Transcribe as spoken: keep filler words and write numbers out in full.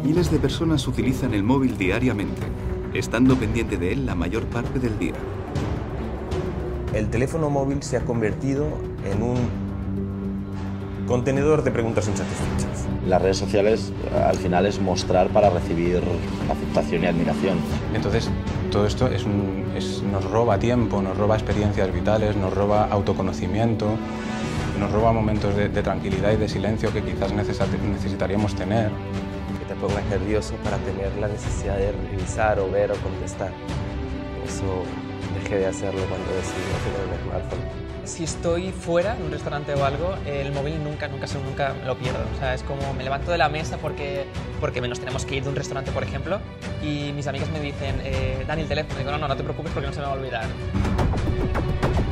Miles de personas utilizan el móvil diariamente, estando pendiente de él la mayor parte del día. El teléfono móvil se ha convertido en un contenedor de preguntas insatisfechas. Las redes sociales al final es mostrar para recibir aceptación y admiración. Entonces todo esto es un, es, nos roba tiempo, nos roba experiencias vitales, nos roba autoconocimiento, nos roba momentos de, de tranquilidad y de silencio que quizás necesitaríamos tener. Que te pongas nervioso para tener la necesidad de revisar o ver o contestar. Eso dejé de hacerlo cuando decidí no tener un smartphone. Si estoy fuera, en un restaurante o algo, el móvil nunca, nunca, nunca lo pierdo. O sea, es como me levanto de la mesa porque, porque nos tenemos que ir de un restaurante, por ejemplo, y mis amigas me dicen, eh, Dani, el teléfono. Y digo, no, no, no te preocupes porque no se me va a olvidar.